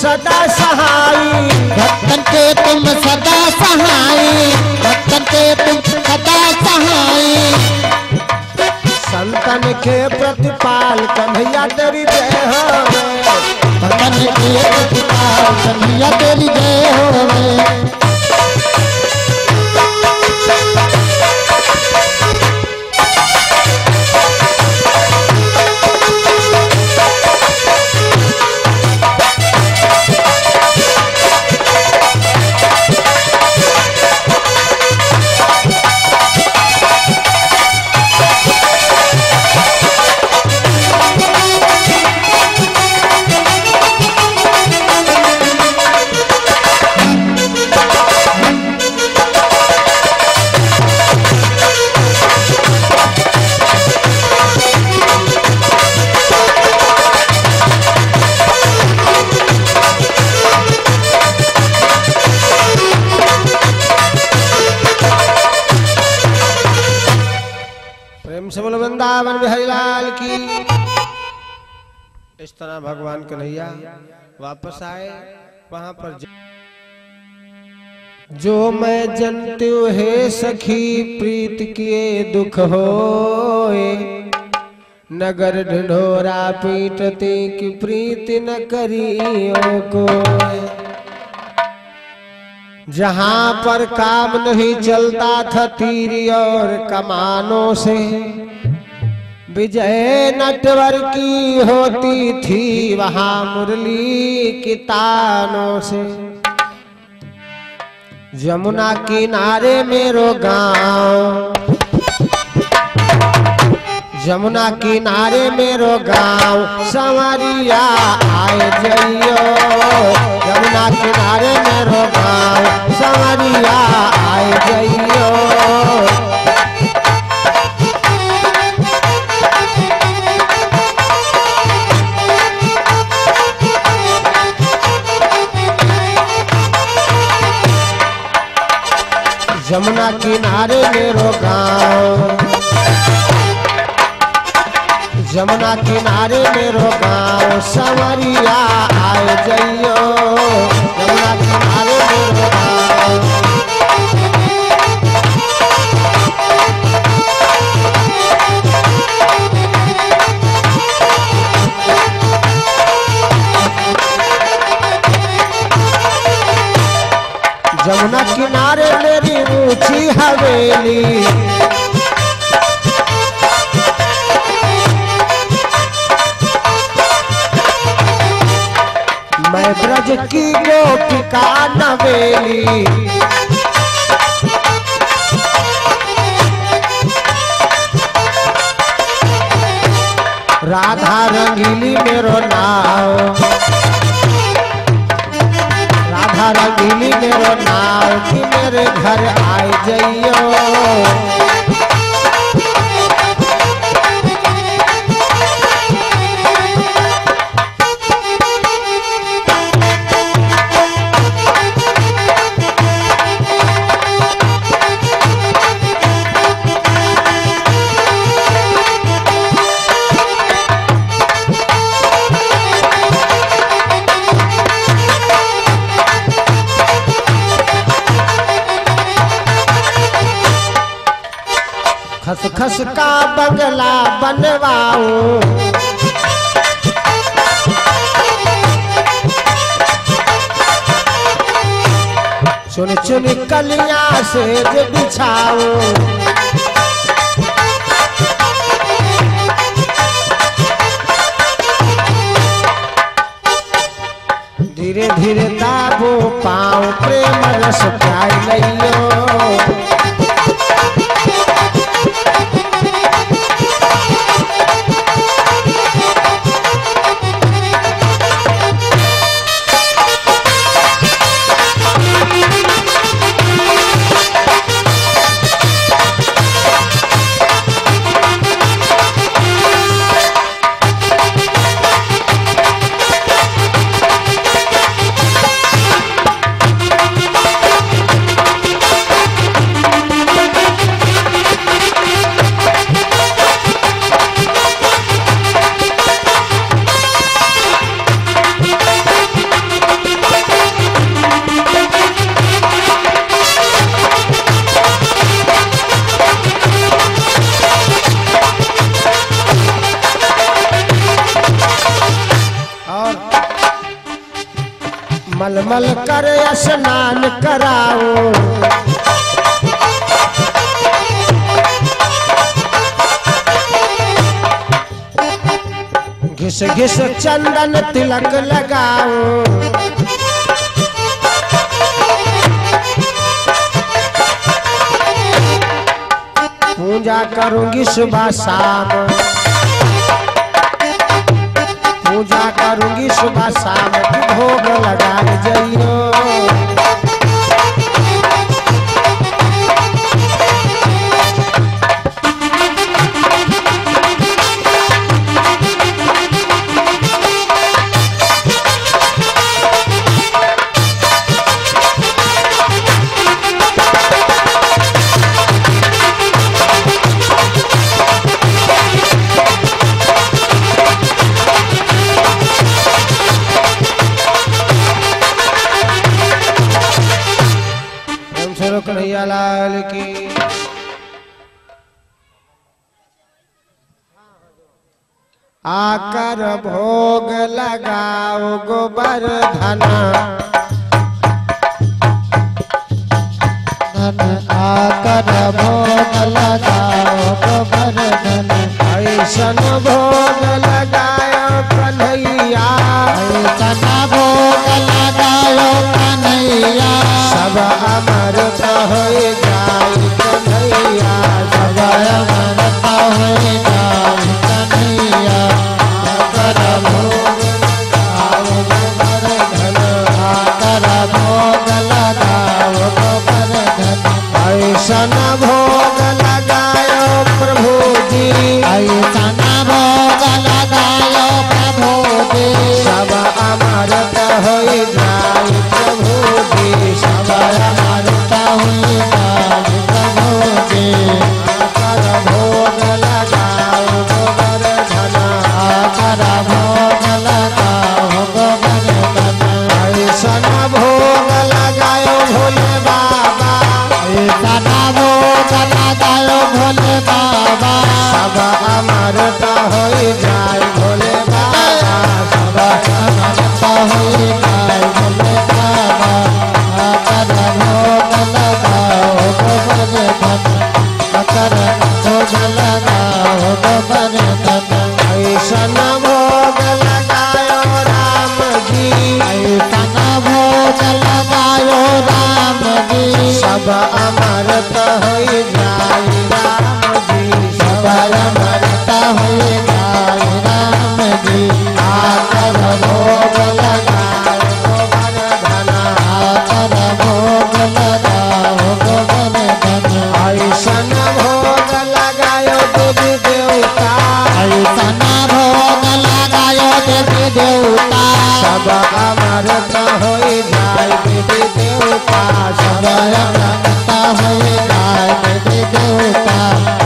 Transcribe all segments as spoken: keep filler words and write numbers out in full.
सदा सहाई, भक्तन के तुम सदा सहाई, भक्तन के तुम सदा सहाई। संतन के प्रतिपाल कन्हैया तेरी जय हो, भक्तन के प्रतिपाल कन्हैया तेरी जय हो। वृंदावन बिहारी लाल की। इस तरह भगवान कन्हैया वापस आए वहां पर। जो मैं जनती है सखी प्रीत किए दुख होए, नगर ढिढोरा पीटती की प्रीति न करियो को। जहां पर काम नहीं चलता था तीरी और कमानों से, विजय नटवर की होती थी वहां मुरली की तानों से। जमुना किनारे मेरो गांव, जमुना किनारे मेरो गांव, संवरिया आए जइयो। जमुना किनारे मेरो गांव, संवरिया आए जइयो। जमुना किनारे मेरो गांव, जमुना किनारे मेरो गांव, संवरिया आए जइयो। जमुना किनारे मेरो गांव, जमुना किनारे मेरी ऊंची हवेली, मैं ब्रज की गोपिका नवेली। राधा रंगीली मेरो नाव, राधा रंगीली मेरो नाव, कि मेरे घर आए जइयो। खस खस का बंगला बनवाऊं, चुन चुन कलियां सेज बिछाऊं। धीरे धीरे दाबो पाऊं, प्रेम रस प्यार लइयो। मलमल कर स्नान कराओ। घिस घिस चंदन तिलक लगाओ। पूजा करूंगी सुबह शाम, पूजा करूंगी सुबह शाम, भोग लगा जइयो। कन्हैया लाल की। आकर भोग लगाओ गोवर्धन, धन आकर भोग लगाओ गोवर्धन। ऐसन भोग लगाओ कन्हैया, ऐसन भोग लगाओ कन्हैया। सब अमृत हो जाए कन्हैया, सब अमृत हो जाए कन्हैया। आकर भोग लगाओ गोवर्धन, आकर भोग लगाओ गोवर्धन। ऐसन भोग लगाओ प्रभु जी, ऐसन भोग लगाओ प्रभु जी। सब अमृत हो जाए प्रभु जी, सब अमृत हो जाए प्रभु जी। आकर भोग लगाओ गोवर्धन, आकर भोग लगाओ गोवर्धन। ऐसन भोग लगाओ भोले बाबा, ऐसन भोग लगाओ भोले बाबा। सब अमृत हो जाए भोले बाबा, सब अमृत हो जाए भोले बाबा। आकर भोग लगाओ गोवर्धन, आकर भोग लगाओ गोवर्धन। ऐसन भोग लगाओ राम जी, ऐसन भोग लगाओ राम जी। सब अमृत हो जाए राम जी, सब अमृत हो जाए राम जी। आकर भोग लगाओ गोवर्धन, आकर भोग लगाओ गोवर्धन। ऐसन भोग लगाओ देवी देवता, ऐसन भोग लगाओ देवी देवता। सब अमृत हो जाए देवी देवता, सब अमृत हो जाए देवी देवता।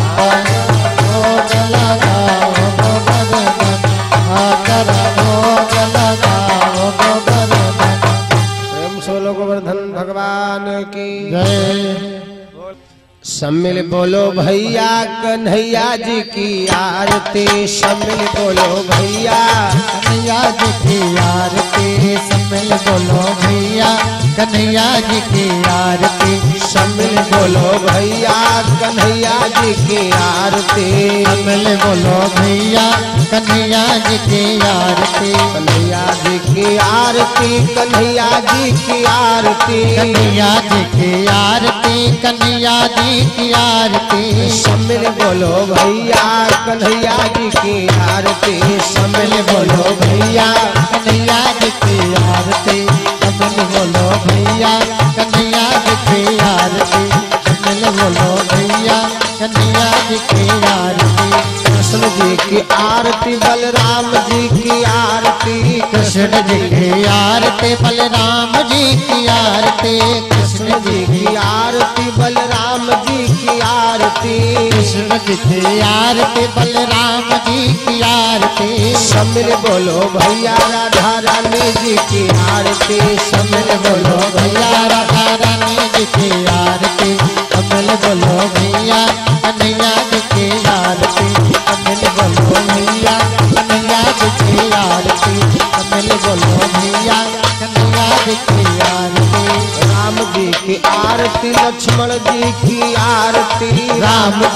भोग लगाओ गोवर्धन, आकर भोग लगाओ गोवर्धन। प्रेम से बोलो गोवर्धन भगवान की जय। सम्मिल बोलो भैया कन्हैया जी की आरती, सम्मिल बोलो भैया कन्हैया जी की आरती। सम्मिल बोलो भैया कन्हैया जी की आरती। सम्मिल बोलो भैया कन्हैया जी की आरती, सम्मिल बोलो भैया कन्हैया जी की आरती। कन्हैया जी की आरती, कन्हैया जी की आरती, कन्हैया जी की आरती, कन्हैया जी की आरती। सम्मिल बोलो भैया कन्हैया जी की आरती, सम्मिल बोलो भैया कन्हैया जी की आरती। सम्मिल बोलो भैया कन्हैया जी की आरती। सम्मिल बोलो भैया कन्हैया जी की आरती। कृष्ण जी की आरती, बलराम जी की आरती, कृष्ण जी की आरती, बलराम जी की आरती। कृष्ण जी की आरती, बलराम जी की आरती, कृष्ण जी की आरती, बलराम जी की आरती। सम्मिल बोलो भैया राधा रानी जी की आरती, सम्मिल बोलो भैया राधा रानी जी की आरती। सम्मिल बोलो भैया कन्हैया जी की आरती। सम्मिल बोलो भैया कन्हैया जी की आरती। सम्मिल बोलो भैया कन्हैया जी की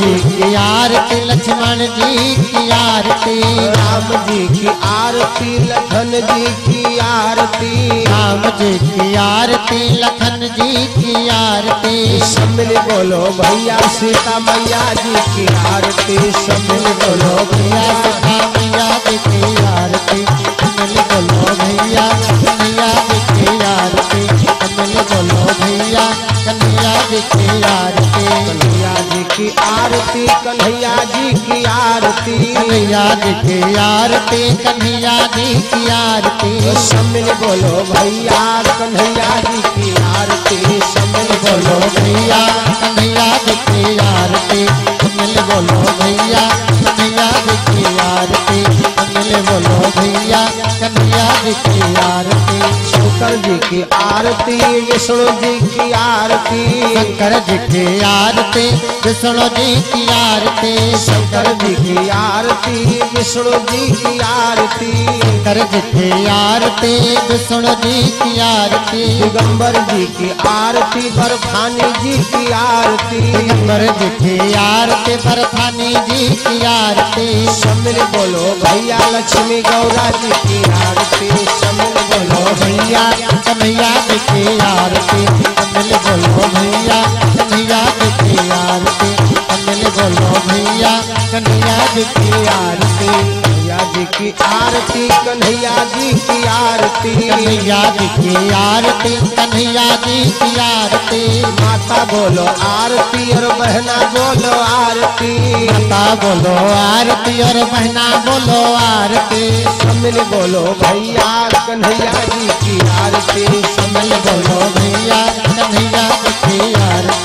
जी की आरती लक्ष्मण जी की आरती राम जी की आरती लखन जी की आरती राम जी की आरती लखन जी की आरती सब मिल बोलो भैया सीता मैया जी की आरती सब मिल बोलो भैया सीता मैया जी की आरती मिल बोलो भैया कन्हैया जी की आरती मिल बोलो भैया कन्हैया जी की आरती कन्हैया जी की आरती कन्हैया जी की आरती कन्हैया जी की आरती कन्हैया जी की आरती सब मिल बोलो भैया कन्हैया जी की आरती सब मिल बोलो भैया कन्हैया जी की आरती मिल बोलो भैया कन्हैया जी की आरती मिल बोलो भैया कन्हैया जी की आरती शंकर जी की आरती विष्णु जी की आरती शंकर जी की आरती विष्णु जी की आरती शंकर जी की आरती विष्णु जी की आरती शंकर जी की आरती विष्णु जी की आरती दिगंबर जी की आरती बर्फानी जी की आरती दिगंबर जी की आरती बर्फानी जी की आरती सब मिल बोलो भैया लक्ष्मी गौरा जी की आरती सब मिल बोलो भैया कन्हैया जी की आरती मिल बोलो भैया कन्हैया जी की आरती मिल बोलो भैया कन्हैया जी की आरती भैया जी की आरती कन्हैया जी की आरती कन्हैया जी की आरती कन्हैया जी की आरती माता बोलो आरती और बहना बोलो आरती माता बोलो आरती और बहना बोलो आरती सब मिल बोलो भैया कन्हैया जी की आरती सब मिल बोलो भैया कन्हैया जी की आरती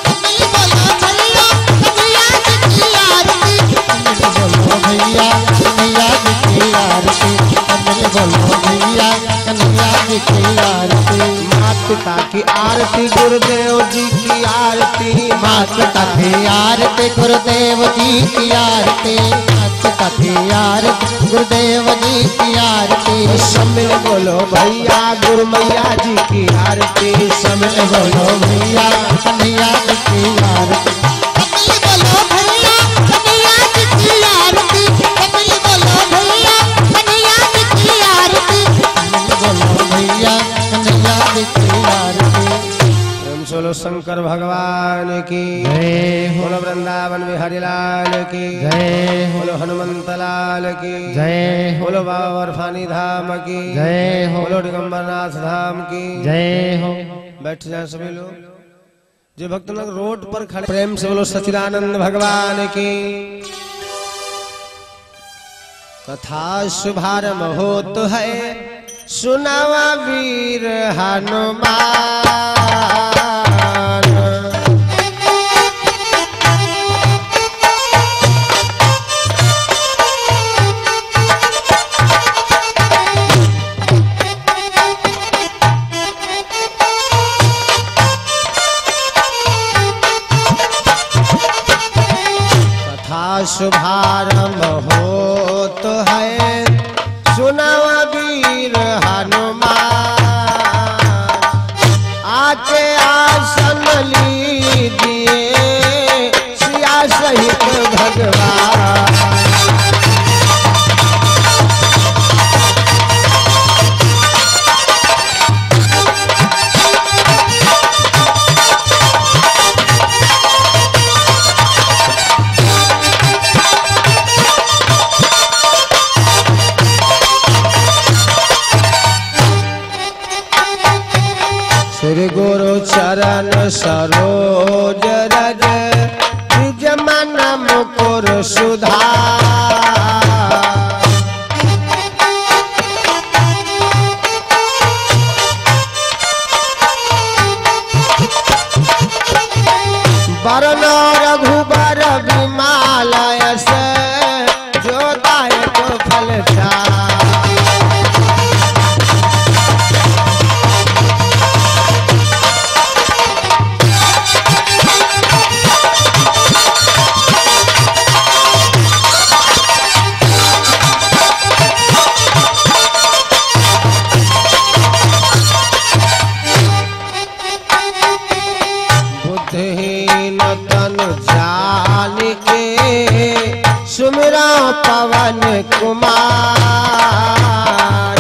बोलो भैया कन्हैया जी की आरती मिल बोलो भैया कन्हैया जी की आरती माता पिता की आरती गुरुदेव जी की आरती माता की आरती गुरुदेव जी की आरती माता की आरती गुरुदेव जी की आरती सब मिल बोलो भैया गुरु मैया जी की आरती सब मिल बोलो भैया कन्हैया जी की आरती बोलो शंकर भगवान की जय हो बोलो वृंदावन बिहारी लाल की जय हो बोलो हनुमंत लाल की जय हो बोलो बाबा बर्फानी धाम की जय हो बोलो दिगंबरनाथ धाम की जय हो बैठ जाए सभी लोग जो भक्त लोग रोड पर खड़े प्रेम से बोलो सच्चिदानंद भगवान की कथा शुभारंभ हो तो है सुनावा वीर हनुमान शुभारंभ हो तो है सुनावा वीर हनुमान आके आसन लीजिए सिया सहित भगवान श्री गुरु चरण सरोज रज निज मन मुकुर सुधार वरण रघुबर विमाल यश जो दायक फलचार सुमिरा पवन कुमार।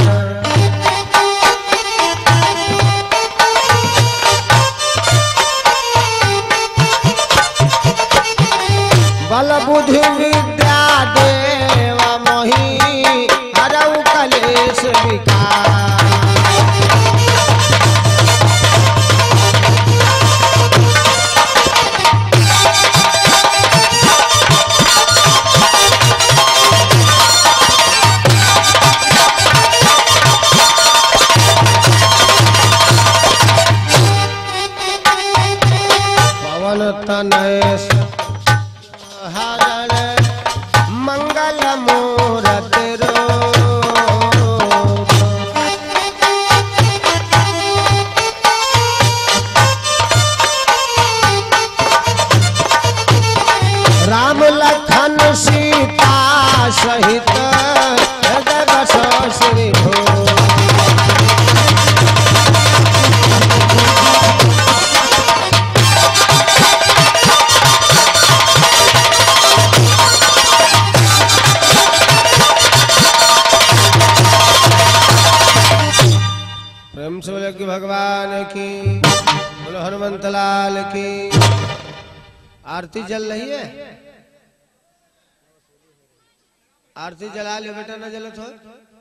बल बुद्धि विद्या देव मोहि हरऊ कलेश विकार। पवन तनय हरण मंगल मूरत रूप। राम लखन सीता सहित हृदय बसो श्री भूप। प्रेम से बोले कि भगवान की, बोलो हनुमंत लाल की। आरती जल रही है, आरती जला ले बेटा, ना जलत हो।